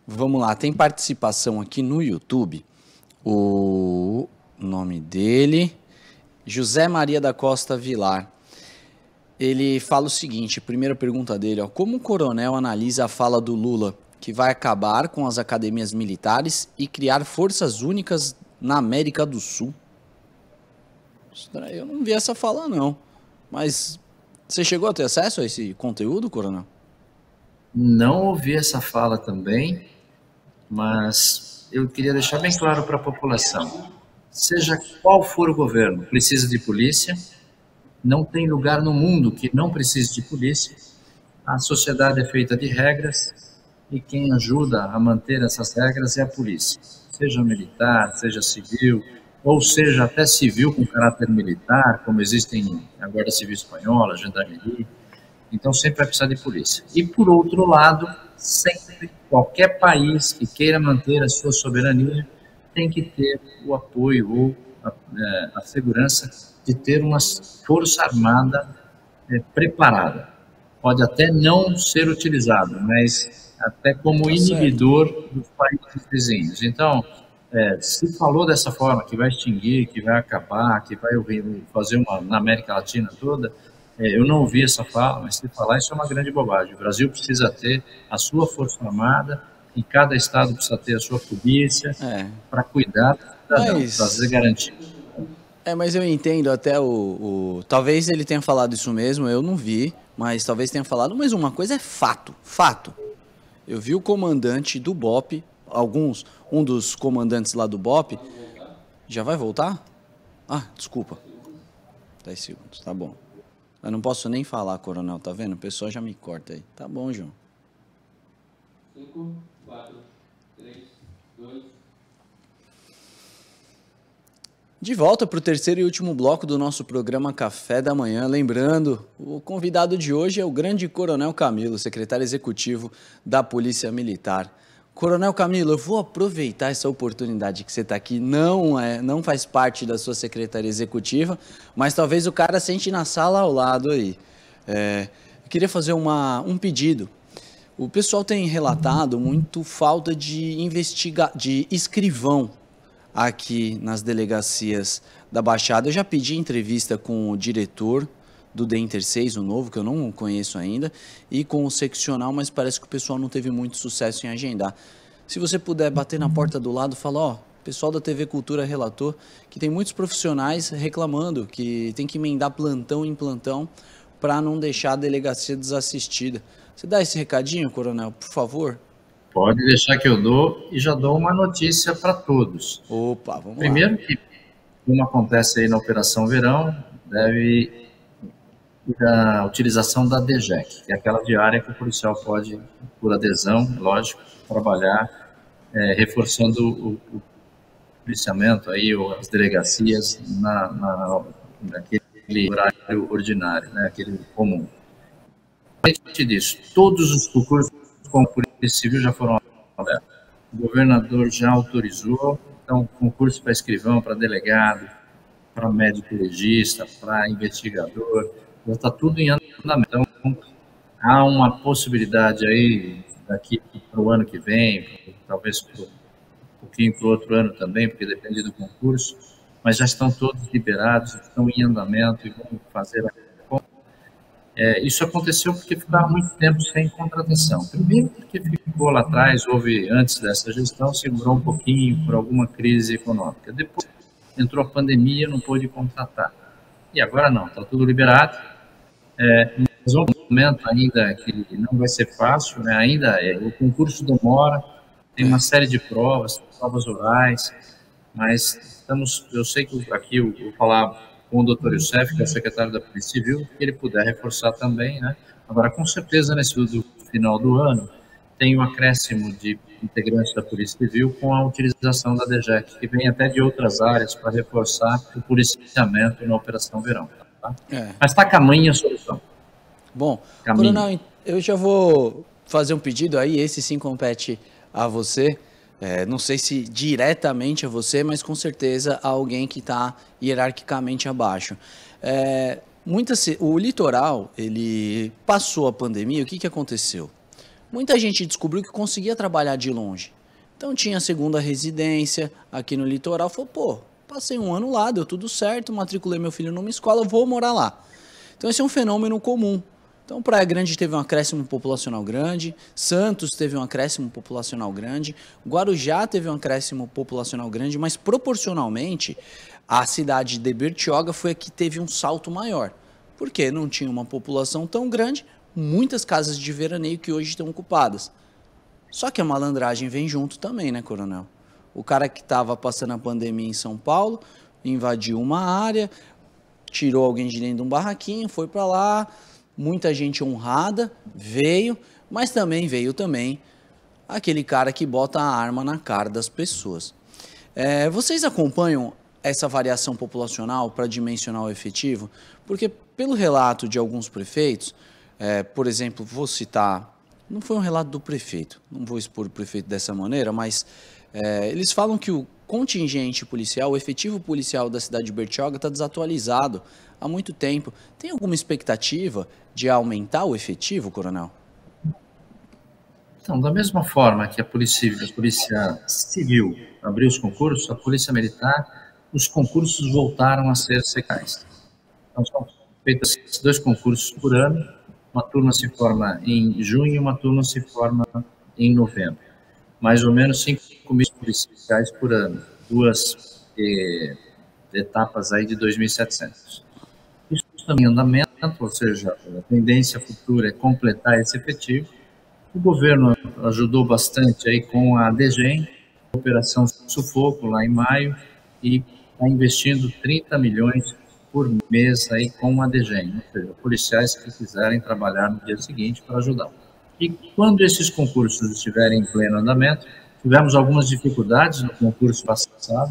Vamos lá, tem participação aqui no YouTube. O nome dele, José Maria da Costa Vilar. Ele fala o seguinte, primeira pergunta dele, ó, como o coronel analisa a fala do Lula, que vai acabar com as academias militares e criar forças únicas na América do Sul? Eu não vi essa fala, não. Mas você chegou a ter acesso a esse conteúdo, coronel? Não ouvi essa fala também, mas eu queria deixar bem claro para a população. Seja qual for o governo, precisa de polícia. Não tem lugar no mundo que não precise de polícia. A sociedade é feita de regras e quem ajuda a manter essas regras é a polícia. Seja militar, seja civil, ou seja até civil com caráter militar, como existem a Guarda Civil Espanhola, a Gendarmeria. Então sempre vai precisar de polícia. E por outro lado, sempre qualquer país que queira manter a sua soberania tem que ter o apoio ou a segurança de ter uma força armada preparada. Pode até não ser utilizado, mas até como inibidor dos países vizinhos. Então, se falou dessa forma, que vai extinguir, que vai acabar, que vai fazer uma na América Latina toda, eu não ouvi essa fala, mas se falar, isso é uma grande bobagem. O Brasil precisa ter a sua força armada, e cada estado precisa ter a sua polícia para cuidar do cidadão, trazer garantia. Mas eu entendo até talvez ele tenha falado isso mesmo, eu não vi, mas talvez tenha falado, mas uma coisa é fato, fato. Eu vi o comandante do BOPE, um dos comandantes lá do BOPE, já vai voltar? Ah, desculpa, 10 segundos, tá bom. Eu não posso nem falar, coronel, tá vendo? O pessoal já me corta aí. Tá bom, João. 5, 4, 3, 2... De volta para o terceiro e último bloco do nosso programa Café da Manhã. Lembrando, o convidado de hoje é o grande Coronel Camilo, secretário executivo da Polícia Militar. Coronel Camilo, eu vou aproveitar essa oportunidade que você está aqui, não faz parte da sua secretaria executiva, mas talvez o cara sente na sala ao lado aí. Eu queria fazer um pedido. O pessoal tem relatado muito falta de escrivão aqui nas delegacias da Baixada. Eu já pedi entrevista com o diretor do DEINTER 6, o novo, que eu não conheço ainda, e com o seccional, mas parece que o pessoal não teve muito sucesso em agendar. Se você puder bater na porta do lado, falar, ó, o pessoal da TV Cultura relatou que tem muitos profissionais reclamando que tem que emendar plantão em plantão para não deixar a delegacia desassistida. Você dá esse recadinho, coronel, por favor? Pode deixar que eu dou, e já dou uma notícia para todos. Opa, vamos lá. Primeiro que, como acontece aí na Operação Verão, deve da utilização da DGEC, que é aquela diária que o policial pode, por adesão, lógico, trabalhar, reforçando o policiamento, aí, ou as delegacias naquele horário ordinário, né, aquele comum. Além disso, todos os concursos com a Polícia Civil já foram abertos. O governador já autorizou, então, concurso para escrivão, para delegado, para médico legista, para investigador, já está tudo em andamento. Então, há uma possibilidade aí, daqui para o ano que vem, talvez um pouquinho para o outro ano também, porque depende do concurso, mas já estão todos liberados, estão em andamento e vão fazer a compra. Isso aconteceu porque ficava muito tempo sem contratação. Primeiro porque ficou lá atrás, antes dessa gestão, segurou um pouquinho por alguma crise econômica. Depois entrou a pandemia, não pôde contratar. E agora não, está tudo liberado. Mas é um momento ainda que não vai ser fácil, né? O concurso demora, tem uma série de provas orais, mas eu sei que aqui eu vou falar com o doutor Youssef, que é o secretário da Polícia Civil, que ele puder reforçar também, né? Agora, com certeza, nesse final do ano, tem um acréscimo de integrantes da Polícia Civil com a utilização da DGEC, que vem até de outras áreas para reforçar o policiamento na Operação Verão. Tá? Mas está caminho a solução. Bom, coronel, eu já vou fazer um pedido aí, esse sim compete a você. Não sei se diretamente a você, mas com certeza a alguém que está hierarquicamente abaixo. O litoral, ele passou a pandemia, o que aconteceu? muita gente descobriu que conseguia trabalhar de longe. Então tinha segunda residência aqui no litoral, falou, pô, passei um ano lá, deu tudo certo, matriculei meu filho numa escola, vou morar lá. Então esse é um fenômeno comum. Então Praia Grande teve um acréscimo populacional grande, Santos teve um acréscimo populacional grande, Guarujá teve um acréscimo populacional grande, mas proporcionalmente a cidade de Bertioga foi a que teve um salto maior. Porque não tinha uma população tão grande, muitas casas de veraneio que hoje estão ocupadas. Só que a malandragem vem junto também, né, coronel? O cara que estava passando a pandemia em São Paulo, invadiu uma área, tirou alguém de dentro de um barraquinho, foi para lá, muita gente honrada veio, mas também veio aquele cara que bota a arma na cara das pessoas. Vocês acompanham essa variação populacional para dimensionar o efetivo? Porque pelo relato de alguns prefeitos, por exemplo, vou citar, não foi um relato do prefeito, não vou expor o prefeito dessa maneira, mas eles falam que o contingente policial, o efetivo policial da cidade de Bertioga está desatualizado há muito tempo. Tem alguma expectativa de aumentar o efetivo, coronel? Então, da mesma forma que a Polícia Civil abriu os concursos, a Polícia Militar, os concursos voltaram a ser secais. Então, são feitos 2 concursos por ano, uma turma se forma em junho e uma turma se forma em novembro. Mais ou menos 5 mil policiais por ano, 2 etapas aí de 2.700. Isso também em andamento, ou seja, a tendência futura é completar esse efetivo. O governo ajudou bastante aí com a DGEM, Operação Sufoco, lá em maio, e está investindo 30 milhões por mês aí com a DGEM, ou seja, policiais que quiserem trabalhar no dia seguinte para ajudar. E quando esses concursos estiverem em pleno andamento, tivemos algumas dificuldades no concurso passado,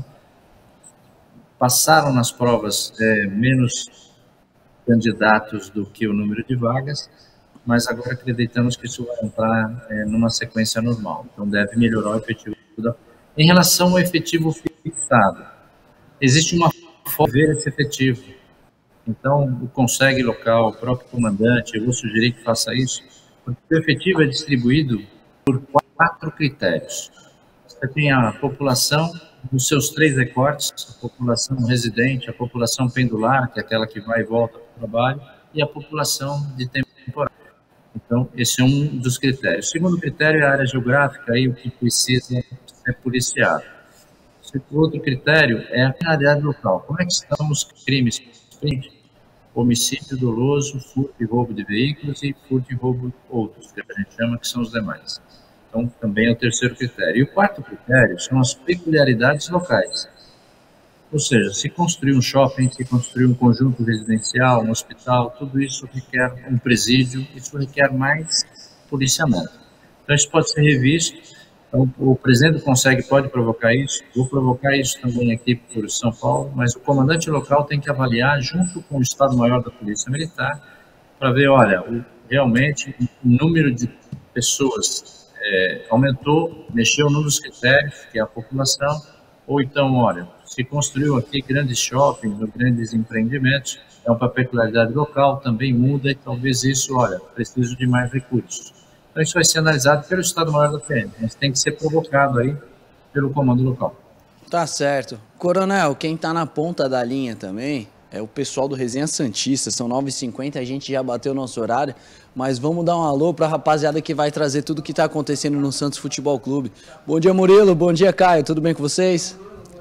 passaram nas provas menos candidatos do que o número de vagas, mas agora acreditamos que isso vai entrar numa sequência normal, então deve melhorar o efetivo. Em relação ao efetivo fixado, existe uma forma de ver esse efetivo. Então, o CONSEG local, o próprio comandante, eu vou sugerir que faça isso, porque o efetivo é distribuído por 4 critérios. Você tem a população nos seus 3 recortes, a população residente, a população pendular, que é aquela que vai e volta para o trabalho, e a população de temporário. Então, esse é um dos critérios. O segundo critério é a área geográfica, aí o que precisa ser policiado. O outro critério é a finalidade local. Como é que estão os crimes? Homicídio doloso, furto e roubo de veículos e furto e roubo outros, que a gente chama que são os demais. Então, também é o terceiro critério. E o quarto critério são as peculiaridades locais. Ou seja, se construir um shopping, se construir um conjunto residencial, um hospital, tudo isso requer um presídio, isso requer mais policiamento. Então, isso pode ser revisto. Então, o presidente do CONSEG pode provocar isso, vou provocar isso também aqui por São Paulo, mas o comandante local tem que avaliar junto com o Estado-Maior da Polícia Militar para ver, olha, realmente o número de pessoas aumentou, mexeu num dos critérios, que é a população, ou então, olha, se construiu aqui grandes shoppings ou grandes empreendimentos, é uma peculiaridade local, também muda e talvez isso, olha, preciso de mais recursos. Então isso vai ser analisado pelo Estado-Maior da PM, mas tem que ser provocado aí pelo comando local. Tá certo. Coronel, quem tá na ponta da linha também é o pessoal do Resenha Santista, são 9h50, a gente já bateu o nosso horário, mas vamos dar um alô pra rapaziada que vai trazer tudo que tá acontecendo no Santos Futebol Clube. Bom dia, Murilo, bom dia, Caio, tudo bem com vocês?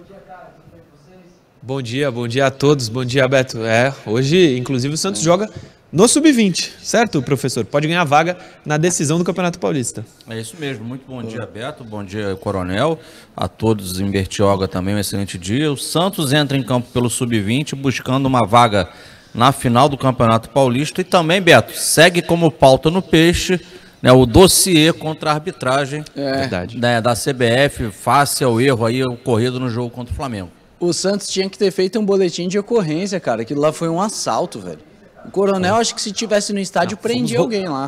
Bom dia a todos, bom dia, Beto. Hoje, inclusive, o Santos joga no Sub-20, certo, professor? Pode ganhar vaga na decisão do Campeonato Paulista. É isso mesmo, muito bom dia, Beto, bom dia, Coronel, a todos em Bertioga também, um excelente dia. O Santos entra em campo pelo Sub-20, buscando uma vaga na final do Campeonato Paulista e também, Beto, segue como pauta no Peixe, né, o dossiê contra a arbitragem da CBF, face ao erro aí ocorrido no jogo contra o Flamengo. O Santos tinha que ter feito um boletim de ocorrência, cara. Aquilo lá foi um assalto, velho. O coronel, acho que se tivesse no estádio, prendia alguém lá.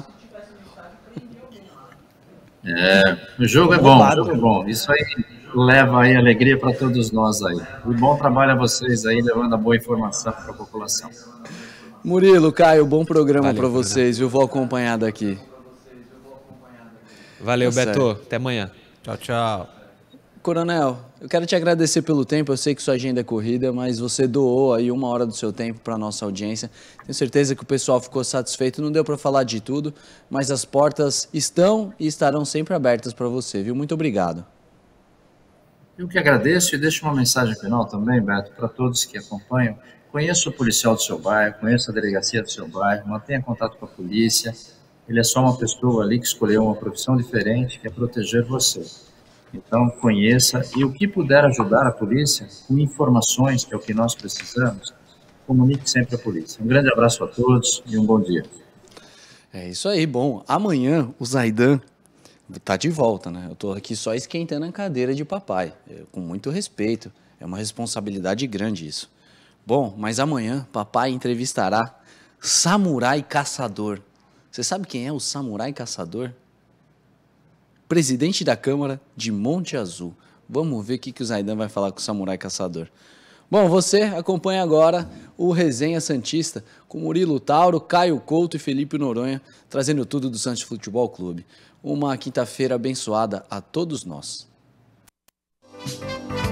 O jogo é bom, o jogo é bom. Isso aí leva aí alegria para todos nós aí. E bom trabalho a vocês aí, levando a boa informação para a população. Murilo, Caio, bom programa para vocês, viu? Vou acompanhar daqui. Valeu, Tá Beto. certo. Até amanhã. Tchau, tchau. Coronel, eu quero te agradecer pelo tempo, eu sei que sua agenda é corrida, mas você doou aí 1 hora do seu tempo para a nossa audiência. Tenho certeza que o pessoal ficou satisfeito, não deu para falar de tudo, mas as portas estão e estarão sempre abertas para você, viu? Muito obrigado. Eu que agradeço e deixo uma mensagem final também, Beto, para todos que acompanham. Conheça o policial do seu bairro, conheça a delegacia do seu bairro, mantenha contato com a polícia. Ele é só uma pessoa ali que escolheu uma profissão diferente, que é proteger você. Então, conheça e o que puder ajudar a polícia, com informações, que é o que nós precisamos, comunique sempre a polícia. Um grande abraço a todos e um bom dia. É isso aí, bom, amanhã o Zaidan tá de volta, né? Eu tô aqui só esquentando a cadeira de papai, com muito respeito, é uma responsabilidade grande isso. Bom, mas amanhã papai entrevistará Samurai Caçador. Você sabe quem é o Samurai Caçador? Presidente da Câmara de Monte Azul. Vamos ver o que o Zaidan vai falar com o Samurai Caçador. Bom, você acompanha agora o Resenha Santista com Murilo Tauro, Caio Couto e Felipe Noronha, trazendo tudo do Santos Futebol Clube. Uma quinta-feira abençoada a todos nós.